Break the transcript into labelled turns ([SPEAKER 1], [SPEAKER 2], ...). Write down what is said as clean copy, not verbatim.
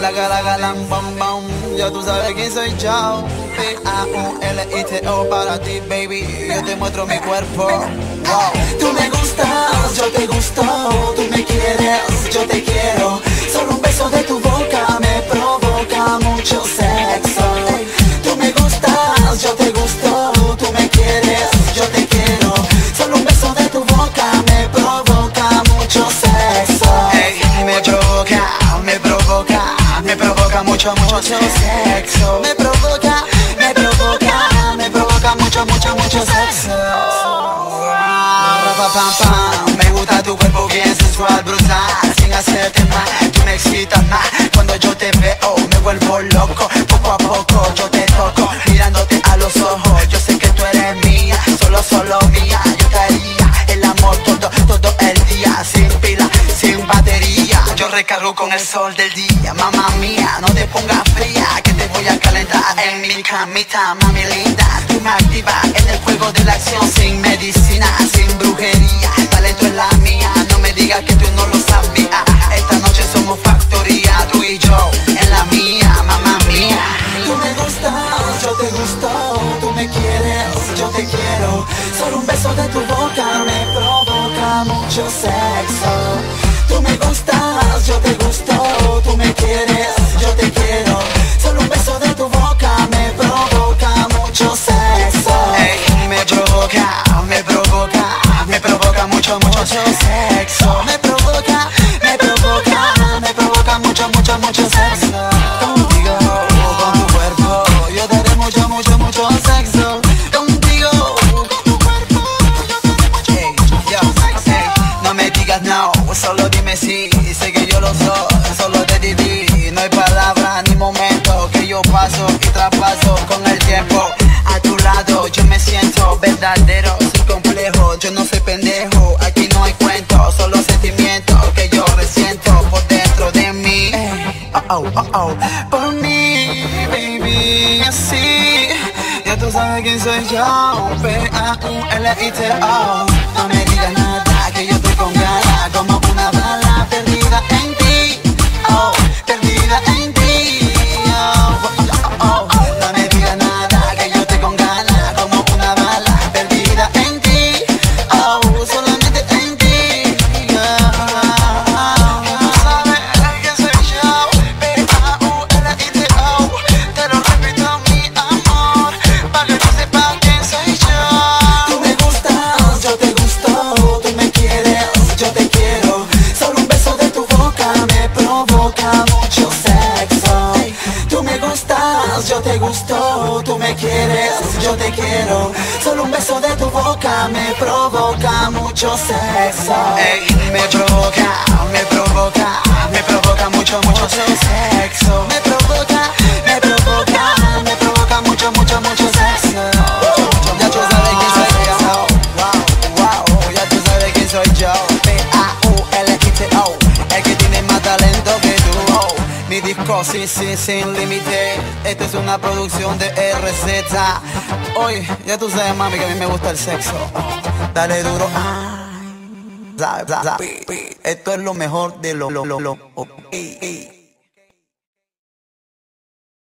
[SPEAKER 1] la galan bam bam. Ya tú sabes quién soy yo. P-A-U-L-I-T-O para ti, baby. Yo te muestro mi cuerpo. Wow.
[SPEAKER 2] Tú me gustas, yo te gusto. Tú me quieres, yo te quiero. Solo un beso de tu boca me provoca mucho sexo. Tú me gustas, yo te gusto. Tú me quieres, yo te quiero. Solo un beso de tu boca me provoca mucho sexo.
[SPEAKER 1] Ey, me provoca mucho, mucho sexo.
[SPEAKER 2] Me provoca mucho sexo.
[SPEAKER 1] Me gusta tu cuerpo bien sensual, brutal, sin hacerte mal. Tú me excitas más cuando yo te veo, me vuelvo loco. Poco a poco yo te toco, mirándote a los ojos. Yo sé que tú eres mía, solo mía. Yo te haría el amor todo el día, sin pila, sin batería. Yo recargo con el sol del día, mamá mía, no te pongas fría, que te voy a calentar en mi camita, mami linda. Tú me activas en el juego de la acción, sin medicina, sin brujería. Talento es la mía, no me digas que tú no lo sabías. Esta noche somos factoría, tú y yo en la mía, mamá mía.
[SPEAKER 2] Tú me gustas, yo te gusto. Tú me quieres, yo te quiero. Solo un beso de tu boca me provoca mucho sexo. Tú me gustas, yo te gusto. Tú me quieres, yo te quiero. Solo un beso de tu boca me provoca mucho sexo.
[SPEAKER 1] Ey, me provoca mucho sexo.
[SPEAKER 2] Me provoca mucho sexo.
[SPEAKER 1] Contigo, con tu cuerpo, yo daré mucho sexo.
[SPEAKER 2] Contigo, con tu cuerpo, yo te doy mucho sexo.
[SPEAKER 1] No me digas no, solo dime sí. Sé que yo lo soy, solo te diví. No hay palabra ni momento que yo paso y traspaso con el tiempo. A tu lado yo me siento verdadero, sin complejo. Yo no soy pendejo, aquí no hay cuento, solo sentimiento que yo resiento por dentro de mí. Por mí, baby, así. Ya tú sabes quién soy yo. P-A-U-L-I-T-O. No me digas nada, que yo estoy con ganas, como una bala perdida en ti. Oh, perdida en ti. No me digas nada, que yo estoy con ganas, como una bala perdida en ti. Oh, solamente en ti. Tú sabes quién soy yo. P-A-U-L-I-T-O. Te lo repito, mi amor, para que tú sepas quién soy yo.
[SPEAKER 2] Tú me gustas, yo te gusto. Tú me quieres, yo te quiero. Solo un beso de tu boca me provoca mucho sexo. Tú me gustas, yo te gusto. Tú me quieres, yo te quiero. Solo un beso de tu boca me provoca mucho sexo.
[SPEAKER 1] Ey, me provoca mucho sexo.
[SPEAKER 2] Me provoca mucho sexo.
[SPEAKER 1] Ya tú sabes quién soy yo. Wow, ya tú sabes quién soy yo. P-A-U-L-I-T-O. El que tiene más talento que tú. Oh, mi disco, sí, sin límite. Esta es una producción de RZ. Oye, ya tú sabes, mami, que a mí me gusta el sexo. Dale duro. Esto es lo mejor de lo. Ey, ey.